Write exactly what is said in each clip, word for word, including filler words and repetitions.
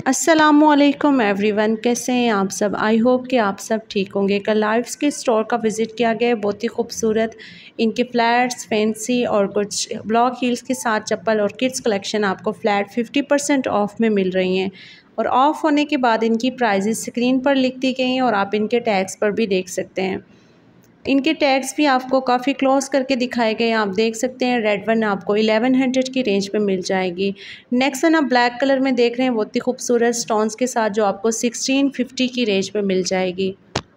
अस्सलामुअलैकुम एवरीवन, कैसे हैं आप सब। आई होप कि आप सब ठीक होंगे। कल लाइव्स के स्टोर का विज़िट किया गया है। बहुत ही खूबसूरत इनके फ्लैट्स, फैंसी और कुछ ब्लॉक हील्स के साथ चप्पल और किड्स कलेक्शन आपको फ्लैट फिफ्टी परसेंट ऑफ में मिल रही हैं। और ऑफ़ होने के बाद इनकी प्राइजेस स्क्रीन पर लिख दी गई हैं और आप इनके टैग्स पर भी देख सकते हैं। इनके टैग्स भी आपको काफ़ी क्लोज करके दिखाए गए हैं। आप देख सकते हैं रेड वन आपको इलेवन हंड्रेड की रेंज में मिल जाएगी। नेक्स्ट वन आप ब्लैक कलर में देख रहे हैं, बहुत ही खूबसूरत स्टोन्स के साथ, जो आपको सिक्सटीन फिफ्टी की रेंज में मिल जाएगी।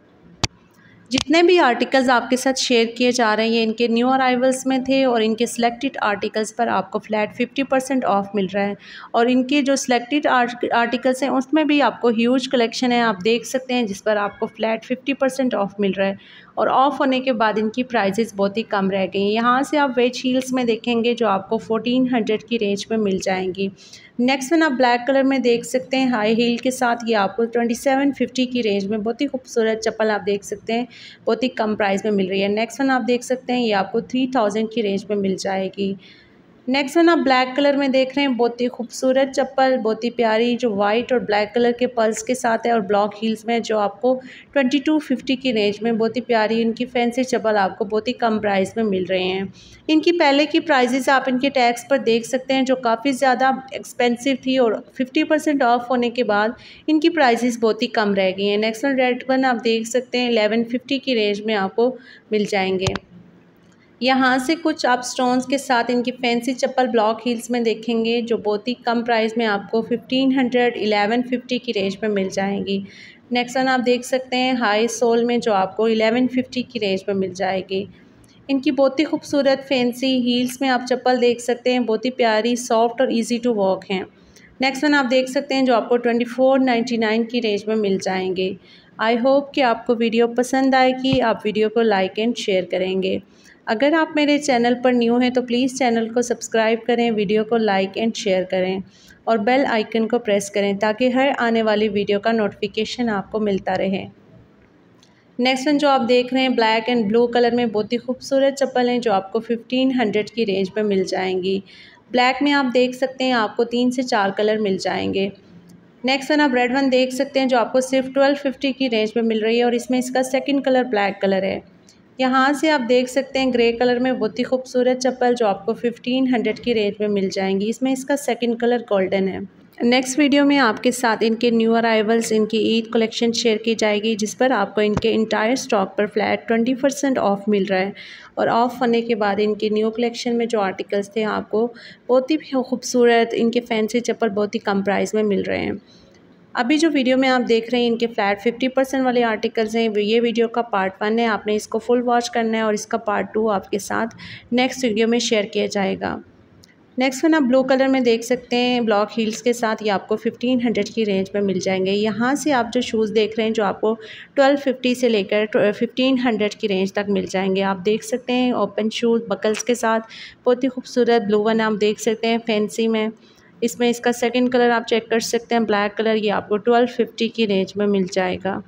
जितने भी आर्टिकल्स आपके साथ शेयर किए जा रहे हैं इनके न्यू अराइवल्स में थे और इनके सिलेक्टेड आर्टिकल्स पर आपको फ्लैट फिफ्टी परसेंट ऑफ मिल रहा है। और इनके जो सिलेक्टेड आर्टिकल्स हैं उसमें भी आपको ह्यूज कलेक्शन है, आप देख सकते हैं, जिस पर आपको फ्लैट फिफ्टी परसेंट ऑफ मिल रहा है। और ऑफ़ होने के बाद इनकी प्राइजेस बहुत ही कम रह गई हैं। यहाँ से आप वेज हील्स में देखेंगे जो आपको फोर्टीन हंड्रेड की रेंज में मिल जाएंगी। नेक्स्ट वन आप ब्लैक कलर में देख सकते हैं हाई हील के साथ, ये आपको ट्वेंटी सेवन फिफ्टी की रेंज में बहुत ही खूबसूरत चप्पल आप देख सकते हैं, बहुत ही कम प्राइस में मिल रही है। नेक्स्ट वन आप देख सकते हैं ये आपको थ्री थाउजेंड की रेंज में मिल जाएगी। नेक्स्ट वन आप ब्लैक कलर में देख रहे हैं, बहुत ही खूबसूरत चप्पल, बहुत ही प्यारी, जो वाइट और ब्लैक कलर के पर्ल्स के साथ है और ब्लॉक हील्स में, जो आपको ट्वेंटी टू फिफ्टी की रेंज में बहुत ही प्यारी इनकी फैंसी चप्पल आपको बहुत ही कम प्राइस में मिल रहे हैं। इनकी पहले की प्राइजेस आप इनके टैग्स पर देख सकते हैं, जो काफ़ी ज़्यादा एक्सपेंसिव थी और फिफ्टी परसेंट ऑफ होने के बाद इनकी प्राइजेस बहुत ही कम रह गई हैं। नेक्स्ट वन रेड वन आप देख सकते हैं एलेवन फिफ्टी की रेंज में आपको मिल जाएंगे। यहाँ से कुछ आप स्टोन्स के साथ इनकी फैंसी चप्पल ब्लॉक हील्स में देखेंगे, जो बहुत ही कम प्राइस में आपको फिफ्टीन हंड्रेड इलेवन फिफ्टी की रेंज में मिल जाएंगी। नेक्स्ट वन आप देख सकते हैं हाई सोल में, जो आपको इलेवन फिफ्टी की रेंज में मिल जाएगी। इनकी बहुत ही खूबसूरत फैंसी हील्स में आप चप्पल देख सकते हैं, बहुत ही प्यारी, सॉफ्ट और ईजी टू वॉक हैं। नेक्स्ट वन आप देख सकते हैं जो आपको ट्वेंटी फोर नाइन्टी नाइन की रेंज में मिल जाएंगे। आई होप कि आपको वीडियो पसंद आएगी, आप वीडियो को लाइक एंड शेयर करेंगे। अगर आप मेरे चैनल पर न्यू हैं तो प्लीज़ चैनल को सब्सक्राइब करें, वीडियो को लाइक एंड शेयर करें और बेल आइकन को प्रेस करें ताकि हर आने वाली वीडियो का नोटिफिकेशन आपको मिलता रहे। नेक्स्ट वन जो आप देख रहे हैं ब्लैक एंड ब्लू कलर में, बहुत ही खूबसूरत चप्पल हैं जो आपको फिफ्टीन हंड्रेड की रेंज में मिल जाएंगी। ब्लैक में आप देख सकते हैं आपको तीन से चार कलर मिल जाएंगे। नेक्स्ट वन आप रेड वन देख सकते हैं जो आपको सिर्फ ट्वेल्व फिफ्टी की रेंज में मिल रही है और इसमें इसका सेकंड कलर ब्लैक कलर है। यहाँ से आप देख सकते हैं ग्रे कलर में बहुत ही खूबसूरत चप्पल जो आपको फिफ्टीन हंड्रेड की रेंज में मिल जाएंगी, इसमें इसका सेकंड कलर गोल्डन है। नेक्स्ट वीडियो में आपके साथ इनके न्यू अराइवल्स, इनकी ईद कलेक्शन शेयर की जाएगी, जिस पर आपको इनके इंटायर स्टॉक पर फ्लैट ट्वेंटी परसेंट ऑफ मिल रहा है। और ऑफ़ होने के बाद इनके न्यू कलेक्शन में जो आर्टिकल्स थे आपको बहुत ही खूबसूरत इनके फैंसी चप्पल बहुत ही कम प्राइस में मिल रहे हैं। अभी जो वीडियो में आप देख रहे हैं इनके फ्लैट फिफ्टी परसेंट वाले आर्टिकल्स हैं, ये वीडियो का पार्ट वन है, आपने इसको फुल वॉच करना है और इसका पार्ट टू आपके साथ नेक्स्ट वीडियो में शेयर किया जाएगा। नेक्स्ट वन आप ब्लू कलर में देख सकते हैं ब्लॉक हील्स के साथ, ये आपको फिफ्टीन हंड्रेड की रेंज में मिल जाएंगे। यहाँ से आप जो शूज़ देख रहे हैं जो आपको ट्वेल्व फिफ्टी से लेकर फिफ्टीन हंड्रेड की रेंज तक मिल जाएंगे। आप देख सकते हैं ओपन शूज़ बकल्स के साथ, बहुत ही खूबसूरत ब्लू वन आप देख सकते हैं फैंसी में, इसमें इसका सेकंड कलर आप चेक कर सकते हैं ब्लैक कलर, ये आपको ट्वेल्व फिफ्टी की रेंज में मिल जाएगा।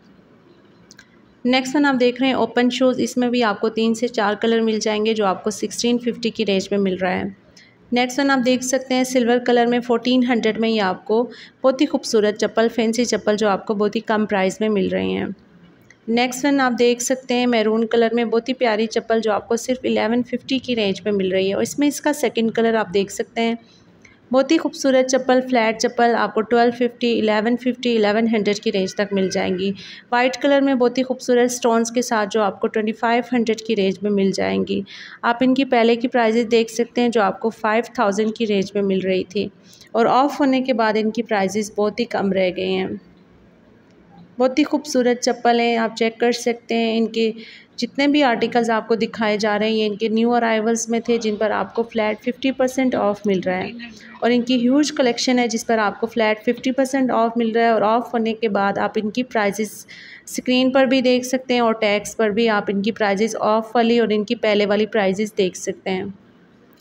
नेक्स्ट वन आप देख रहे हैं ओपन शूज़, इसमें भी आपको तीन से चार कलर मिल जाएंगे जो आपको सिक्सटीन फिफ्टी की रेंज में मिल रहा है। नेक्स्ट वन आप देख सकते हैं सिल्वर कलर में फोर्टीन हंड्रेड में, ये आपको बहुत ही खूबसूरत चप्पल, फैंसी चप्पल जो आपको बहुत ही कम प्राइस में मिल रही हैं। नेक्स्ट वन आप देख सकते हैं मैरून कलर में, बहुत ही प्यारी चप्पल जो आपको सिर्फ इलेवन फिफ्टी की रेंज में मिल रही है और इसमें इसका सेकंड कलर आप देख सकते हैं। बहुत ही खूबसूरत चप्पल, फ्लैट चप्पल आपको twelve fifty, eleven fifty, eleven hundred की रेंज तक मिल जाएंगी। वाइट कलर में बहुत ही खूबसूरत स्टोन्स के साथ जो आपको ट्वेंटी फाइव हंड्रेड की रेंज में मिल जाएंगी। आप इनकी पहले की प्राइजेस देख सकते हैं जो आपको फाइव थाउजेंड की रेंज में मिल रही थी और ऑफ़ होने के बाद इनकी प्राइजेस बहुत ही कम रह गए हैं। बहुत ही खूबसूरत चप्पल हैं, आप चेक कर सकते हैं। इनके जितने भी आर्टिकल्स आपको दिखाए जा रहे हैं ये इनके न्यू अराइवल्स में थे, जिन पर आपको फ्लैट फिफ्टी परसेंट ऑफ मिल रहा है। और इनकी ह्यूज कलेक्शन है जिस पर आपको फ्लैट फिफ्टी परसेंट ऑफ मिल रहा है और ऑफ़ होने के बाद आप इनकी प्राइजेस स्क्रीन पर भी देख सकते हैं और टैग्स पर भी आप इनकी प्राइजेस ऑफ वाली और इनकी पहले वाली प्राइजेस देख सकते हैं।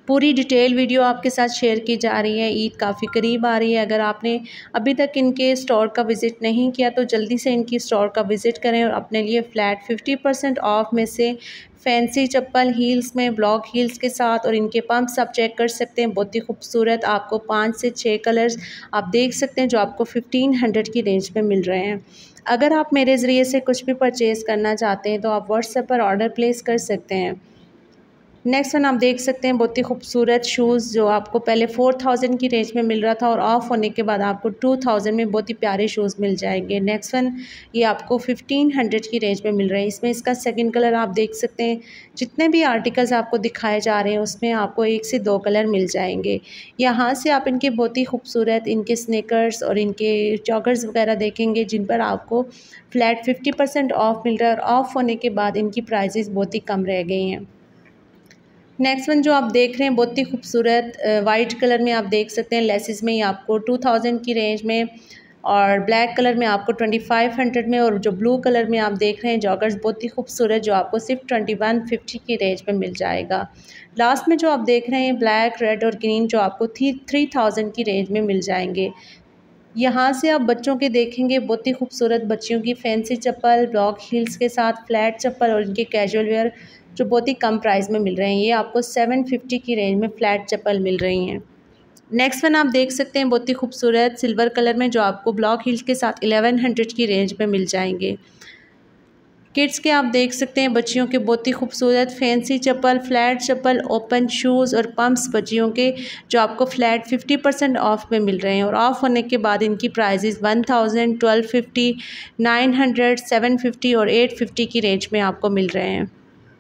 पूरी डिटेल वीडियो आपके साथ शेयर की जा रही है। ईद काफ़ी करीब आ रही है। अगर आपने अभी तक इनके स्टोर का विज़िट नहीं किया तो जल्दी से इनकी स्टोर का विज़िट करें और अपने लिए फ़्लैट फिफ्टी परसेंट ऑफ में से फैंसी चप्पल हील्स में ब्लॉक हील्स के साथ और इनके पम्प्स आप चेक कर सकते हैं। बहुत ही खूबसूरत आपको पाँच से छः कलर्स आप देख सकते हैं जो आपको फिफ्टीन हंड्रेड की रेंज में मिल रहे हैं। अगर आप मेरे ज़रिए से कुछ भी परचेज़ करना चाहते हैं तो आप व्हाट्सएप पर ऑर्डर प्लेस कर सकते हैं। नेक्स्ट वन आप देख सकते हैं बहुत ही खूबसूरत शूज़ जो आपको पहले फोर थाउजेंड की रेंज में मिल रहा था और ऑफ़ होने के बाद आपको टू थाउजेंड में बहुत ही प्यारे शूज़ मिल जाएंगे। नेक्स्ट वन ये आपको फिफ्टीन हंड्रेड की रेंज में मिल रहे हैं। इसमें इसका सेकंड कलर आप देख सकते हैं। जितने भी आर्टिकल्स आपको दिखाए जा रहे हैं उसमें आपको एक से दो कलर मिल जाएंगे। यहाँ से आप इनके बहुत ही खूबसूरत इनके स्नीकर्स और इनके जॉगर्स वगैरह देखेंगे जिन पर आपको फ्लैट फिफ्टी परसेंट ऑफ मिल रहा है और ऑफ़ होने के बाद इनकी प्राइजेस बहुत ही कम रह गई हैं। नेक्स्ट वन जो आप देख रहे हैं बहुत ही खूबसूरत वाइट कलर में आप देख सकते हैं। लेसिस में ये आपको टू थाउजेंड की रेंज में और ब्लैक कलर में आपको ट्वेंटी फाइव हंड्रेड में और जो ब्लू कलर में आप देख रहे हैं जॉगर्स बहुत ही खूबसूरत जो आपको सिर्फ ट्वेंटी वन फिफ्टी की रेंज में मिल जाएगा। लास्ट में जो आप देख रहे हैं ब्लैक रेड और ग्रीन जो आपको थ्री थ्री थाउजेंड की रेंज में मिल जाएंगे। यहाँ से आप बच्चों के देखेंगे बहुत ही खूबसूरत बच्चियों की फैंसी चप्पल ब्लॉक हील्स के साथ फ्लैट चप्पल और इनके कैजुअल वेयर जो बहुत ही कम प्राइस में मिल रहे हैं। ये आपको सेवन फिफ्टी की रेंज में फ़्लैट चप्पल मिल रही हैं। नेक्स्ट वन आप देख सकते हैं बहुत ही खूबसूरत सिल्वर कलर में जो आपको ब्लॉक हील्स के साथ इलेवन हंड्रेड की रेंज में मिल जाएंगे। किड्स के आप देख सकते हैं बच्चियों के बहुत ही खूबसूरत फैंसी चप्पल फ्लैट चप्पल ओपन शूज़ और पम्प्स बच्चियों के जो आपको फ्लैट फिफ्टी परसेंट ऑफ में मिल रहे हैं और ऑफ़ होने के बाद इनकी prices one thousand twelve fifty nine hundred seven fifty और एट फिफ्टी की रेंज में आपको मिल रहे हैं।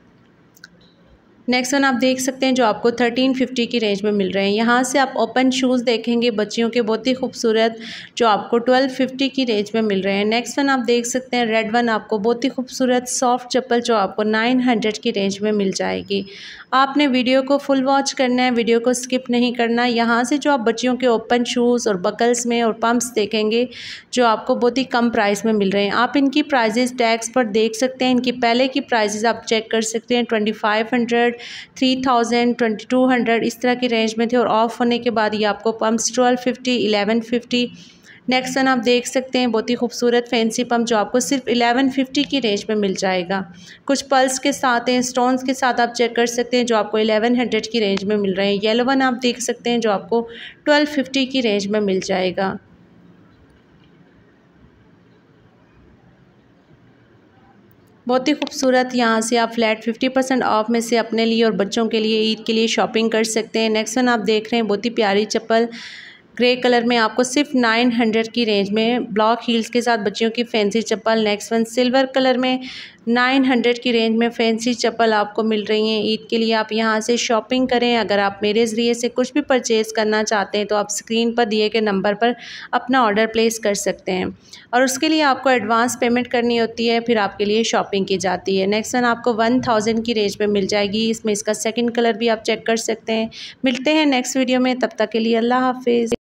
नेक्स्ट वन आप देख सकते हैं जो आपको थर्टीन फिफ्टी की रेंज में मिल रहे हैं। यहाँ से आप ओपन शूज़ देखेंगे बच्चियों के बहुत ही खूबसूरत जो आपको ट्वेल्व फिफ्टी की रेंज में मिल रहे हैं। नेक्स्ट वन आप देख सकते हैं रेड वन आपको बहुत ही खूबसूरत सॉफ्ट चप्पल जो आपको नाइन हंड्रेड की रेंज में मिल जाएगी। आपने वीडियो को फुल वॉच करना है, वीडियो को स्किप नहीं करना। यहाँ से जो आप बच्चियों के ओपन शूज़ और बकल्स में और पम्प्स देखेंगे जो आपको बहुत ही कम प्राइस में मिल रहे हैं। आप इनकी प्राइजेस टैग्स पर देख सकते हैं। इनकी पहले की प्राइजेस आप चेक कर सकते हैं twenty five hundred three thousand twenty two hundred इस तरह की रेंज में थे और ऑफ़ होने के बाद ये आपको pumps twelve fifty eleven fifty. Next one आप देख सकते हैं बहुत ही खूबसूरत फैंसी पम्प जो आपको सिर्फ इलेवन फिफ्टी की रेंज में मिल जाएगा। कुछ पल्स के साथ हैं, स्टोन्स के साथ आप चेक कर सकते हैं जो आपको इलेवन हंड्रेड की रेंज में मिल रहे हैं। येलो वन आप देख सकते हैं जो आपको ट्वेल्व फिफ्टी की रेंज में मिल जाएगा। बहुत ही खूबसूरत यहाँ से आप फ्लैट फिफ्टी परसेंट ऑफ में से अपने लिए और बच्चों के लिए ईद के लिए शॉपिंग कर सकते हैं। नेक्स्ट वन आप देख रहे हैं बहुत ही प्यारी चप्पल ग्रे कलर में आपको सिर्फ नाइन हंड्रेड की रेंज में ब्लॉक हील्स के साथ बच्चियों की फैंसी चप्पल। नेक्स्ट वन सिल्वर कलर में नाइन हंड्रेड की रेंज में फैंसी चप्पल आपको मिल रही हैं। ईद के लिए आप यहाँ से शॉपिंग करें। अगर आप मेरे ज़रिए से कुछ भी परचेज़ करना चाहते हैं तो आप स्क्रीन पर दिए गए नंबर पर अपना ऑर्डर प्लेस कर सकते हैं और उसके लिए आपको एडवांस पेमेंट करनी होती है, फिर आपके लिए शॉपिंग की जाती है। नेक्स्ट वन आपको वन थाउजेंड की रेंज में मिल जाएगी। इसमें इसका सेकेंड कलर भी आप चेक कर सकते हैं। मिलते हैं नेक्स्ट वीडियो में, तब तक के लिए अल्लाह हाफिज़।